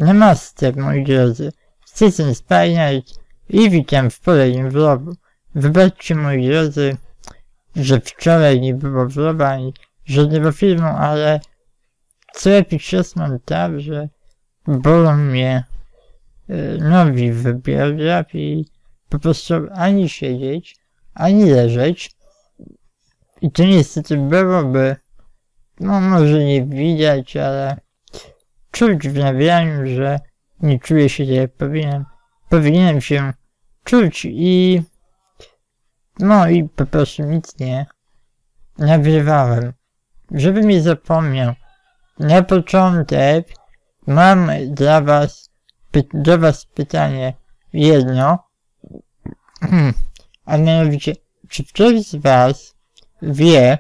Namaste, moi drodzy, Citizen Spynight i witam w kolejnym vlogu. Wybaczcie, moi drodzy, że wczoraj nie było vloga ani żadnego filmu, ale co jakiś czas mam tak, że bolą mnie nogi w biodrach i po prostu ani siedzieć, ani leżeć. I to niestety byłoby, no może nie widać, ale czuć w nagraniu, że nie czuję się tak jak powinienem się czuć i no i po prostu nic nie nagrywałem, żebym nie zapomniał. Na początek mam do was pytanie jedno, a mianowicie, czy ktoś z was wie,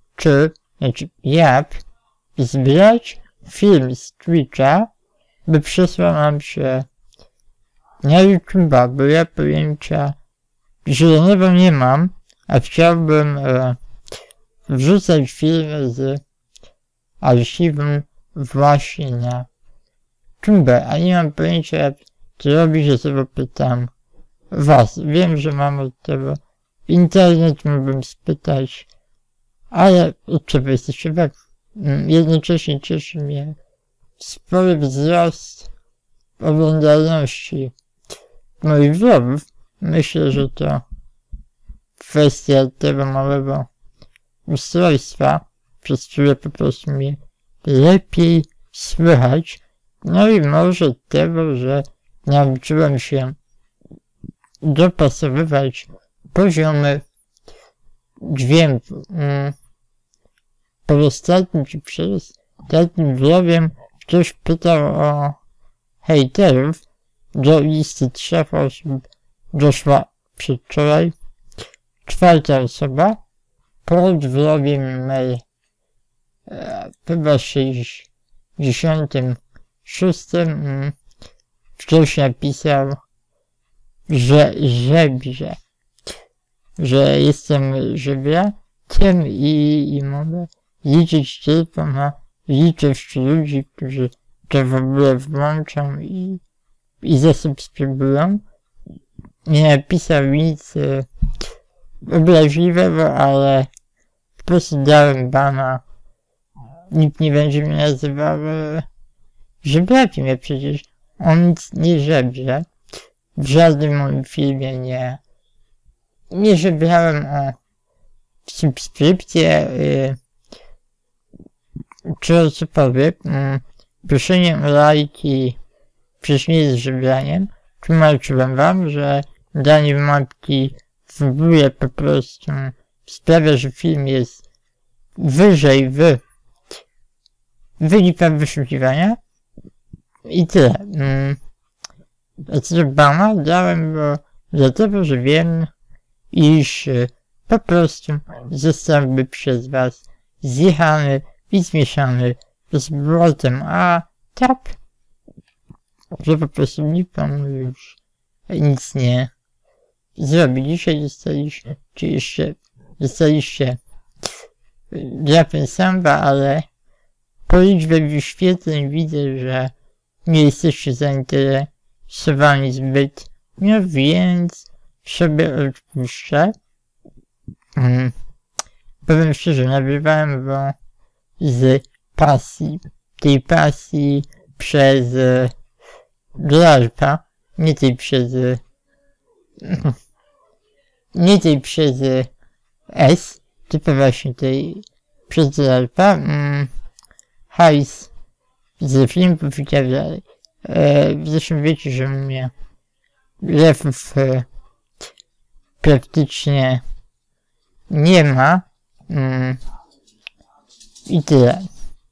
jak zbrać film z Twitcha, by przesłał nam się na YouTube'a, bo ja pojęcia zielonego nie mam, a chciałbym wrzucać filmy z archiwum właśnie na YouTube, a nie mam pojęcia jak to robić, że sobie pytam was. Wiem, że mam od tego internet, mógłbym spytać, ale od czego jesteście tak? Jednocześnie cieszy mnie spory wzrost oglądalności moich vlogów. Myślę, że to kwestia tego małego ustrojstwa, przez które po prostu mnie lepiej słychać. No i może tego, że nauczyłem się dopasowywać poziomy dźwięku. Po ostatnim czy przed ostatnim vlogiem ktoś pytał o hejterów. Do listy 3 osób doszła przedwczoraj 4. osoba. Pod vlogiem numer chyba 66 ktoś napisał, że jestem żebrakiem i mogę liczyć tylko na liczbę ludzi, którzy to w ogóle włączą i zasubskrybują. Nie napisał nic obraźliwego, ale po prostu dałem bana. Nikt nie będzie mnie nazywał żebrakiem, ja przecież on nic nie żebrze. W żadnym moim filmie nie żebrałem o subskrypcję, czy cokolwiek. Proszenie o lajki przecież nie jest żebraniem. Tłumaczyłem wam, że danie mapki w ogóle po prostu sprawia, że film jest wyżej w wynikach wyszukiwania i tyle. A co do bana dałem go dlatego, że wiem, iż po prostu zostałby przez was zjechany i zmieszany z powrotem, a tak, że po prostu nikomu już nic nie zrobi. Dzisiaj dostaliście Japan Samba, ale po liczbie wyświetleń widzę, że nie jesteście zainteresowani zbytnio, więc sobie odpuszczę. Powiem szczerze, nagrywałem go z pasji. Tej pasji przez Larpa, nie tej przez S, tylko właśnie tej przez Larpa. Hajs z filmów i tak dalej. Zresztą wiecie, że mnie refów praktycznie nie ma. I tyle.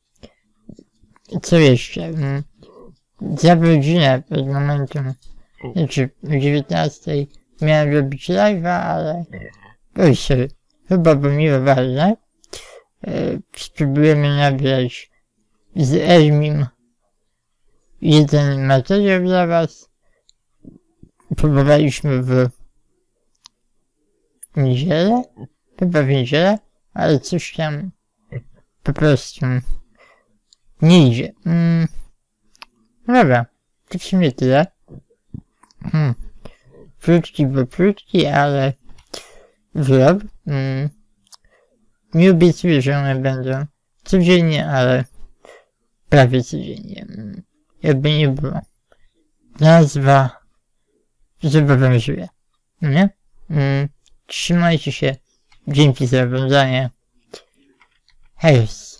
Co jeszcze? Za godzinę od momentu, znaczy o 19 miałem robić live'a, ale chyba było miło ważne. Spróbujemy nagrać z Ermim jeden materiał dla was. Próbowaliśmy w niedzielę? Chyba w niedzielę, ale coś tam po prostu nie idzie. Dobra, to w sumie tyle. Krótki, bo krótki, ale vlog. Nie obiecuję, że one będą codziennie, ale prawie codziennie. Jakby nie było. Nazwa zobowiązuje. Nie? Trzymajcie się. Dzięki za oglądanie. Hej!